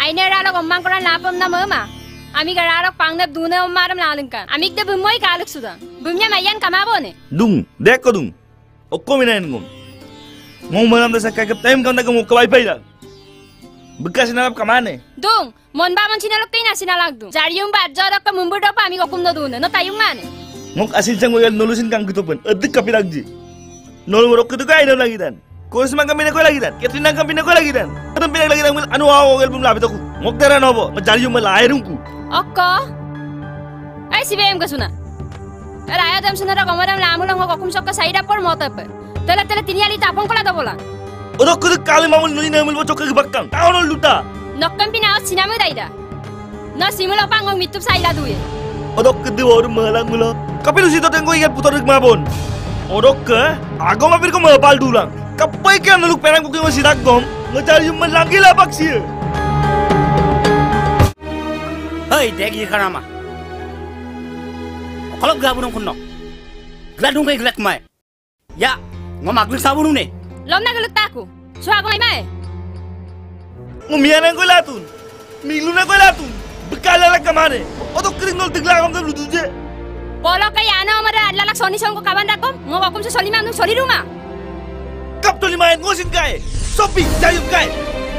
Aine ralok ommang koran lapom na mama. Ami garalok pangnap dune ommaram lalungka. Amik de bumoy kaluk sudan. Bumnya mayan kamabone. Dung, dek ko dung. Okko minain ngom. Ngom malam desa kagap time kau nak ngom kawai payah. Bekas sinalap kamane? Dung, mon ba mon sinalok kay na sinalag dung. Jarium ba jorok ka mumbur daw pa ami ko kumno dune. No tayong mane. Ngok asil sang moyal nolusin kang gutopan. Adik kapilagji. Nol morok kutu kay na lagi dan. Kurs mang kami na ko lagi dan. Ketinang kami na ko lagi dan. Kadang pinag lagi dan anu awo gel bum labit aku. Ngok dara nobo. Majarium malairungku. Okko. Ay si BM ka suna. Raya dam suna ra kamaram lamulang ko kum sokka saida por motap. Tela tiniali tapong kola bola. Odok kutu kali mamul nuni namul bocok ke bakang. Tahu nol luta. Nokkam pinaw sinamu daida. No simula pangong mitup saida duye. Odok kutu oru malang mulo. Kapilu sito tengko ikan putar mabon. Odok ke agom apir ko mapal dulang. Kapai ke nuluk perang ko masih ragom. Majarium malangi lah baksi. Hei, dek ye karama. Kalau gabung kuno, geladung kayak gelak mai. Ya, ngomak lu sabun ne. Lom na geluk taku. Suago mai. Ngumian ko latun. Milu na ko latun. Bekala la kamane. Odok kering nol tigla kam lu duje. Polo kay ana omara lalak soni song ko kaban dakom. Ngo kum se soli manu soli rumah. Kap to limayan ngosin kay. Sopi jayum kay.